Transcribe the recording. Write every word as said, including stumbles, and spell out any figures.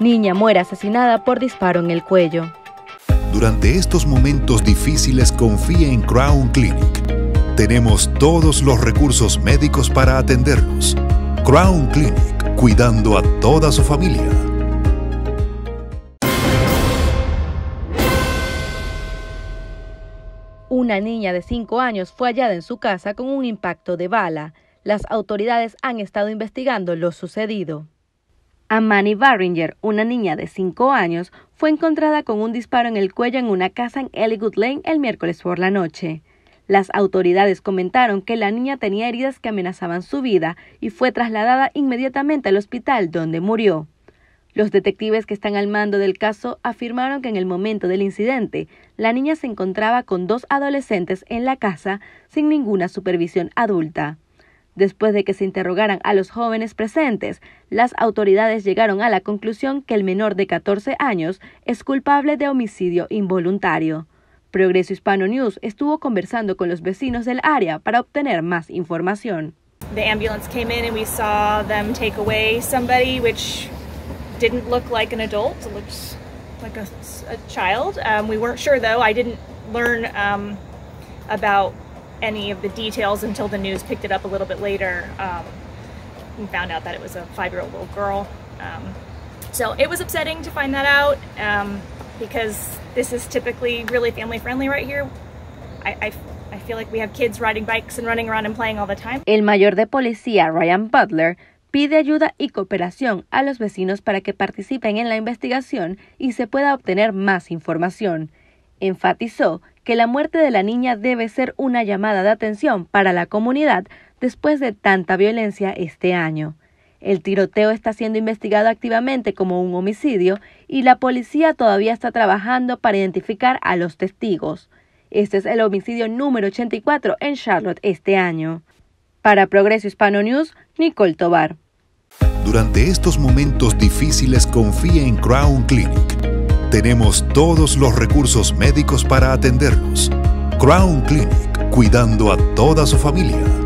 Niña muere asesinada por disparo en el cuello. Durante estos momentos difíciles, confía en Crown Clinic. Tenemos todos los recursos médicos para atenderlos. Crown Clinic, cuidando a toda su familia. Una niña de cinco años fue hallada en su casa con un impacto de bala. Las autoridades han estado investigando lo sucedido. Amani Barringer, una niña de cinco años, fue encontrada con un disparo en el cuello en una casa en Elligood Lane el miércoles por la noche. Las autoridades comentaron que la niña tenía heridas que amenazaban su vida y fue trasladada inmediatamente al hospital donde murió. Los detectives que están al mando del caso afirmaron que en el momento del incidente, la niña se encontraba con dos adolescentes en la casa sin ninguna supervisión adulta. Después de que se interrogaran a los jóvenes presentes, las autoridades llegaron a la conclusión que el menor de catorce años es culpable de homicidio involuntario. Progreso Hispano News estuvo conversando con los vecinos del área para obtener más información. The ambulance came in and we saw them take away somebody which didn't look like an adult. It looks like a, a child. Um, we weren't sure though. I didn't learn um, about any of the details until the news picked it up a little bit later. Um, we found out that it was a five-year-old little girl. Um, so it was upsetting to find that out um, because this is typically really family-friendly right here. I, I, I feel like we have kids riding bikes and running around and playing all the time. El mayor de policía, Ryan Butler, pide ayuda y cooperación a los vecinos para que participen en la investigación y se pueda obtener más información. Enfatizó que la muerte de la niña debe ser una llamada de atención para la comunidad después de tanta violencia este año. El tiroteo está siendo investigado activamente como un homicidio y la policía todavía está trabajando para identificar a los testigos. Este es el homicidio número ochenta y cuatro en Charlotte este año. Para Progreso Hispano News, Nicole Tobar. Durante estos momentos difíciles, confía en Crown Clinic. Tenemos todos los recursos médicos para atenderlos. Crown Clinic, cuidando a toda su familia.